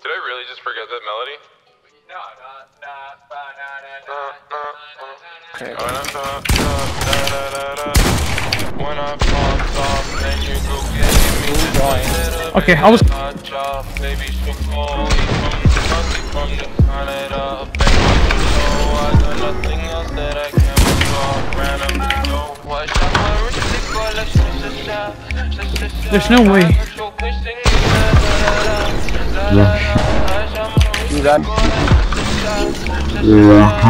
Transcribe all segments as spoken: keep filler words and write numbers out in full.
Did I really just forget that melody? Okay. When I popped off, then you go get me. Okay, I was. Baby, so cold. From the Canada. I got nothing else that I can withdraw. Random go. Watch out my wrist. There's no way. You done? Yeah.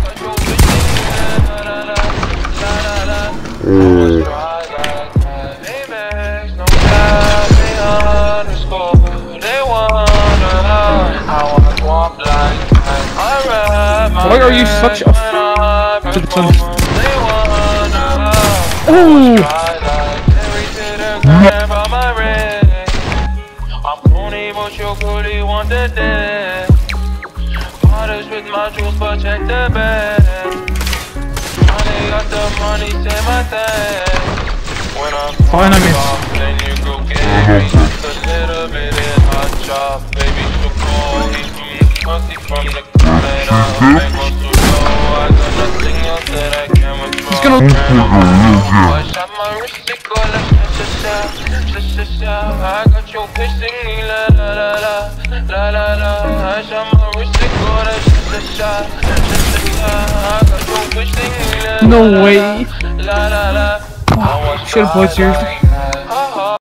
Why are you such a f to the sun? Ooh! With my jewels, but check the bag. Money got the money, say my thing. When I'm Fine, I miss. off, then you go get me just a little bit in hot chop. Baby, so cold, he's from the from the Canada. Mango so low, I got nothing else that I can withdraw. It's gonna. I shot my wrist, it go like sha sha sha sha. I got your bitch singing la la la la la la la. I shot my wrist, it go like sha sha sha sha. I got your bitch singing la la la. No way. La la la. Should have played seriously.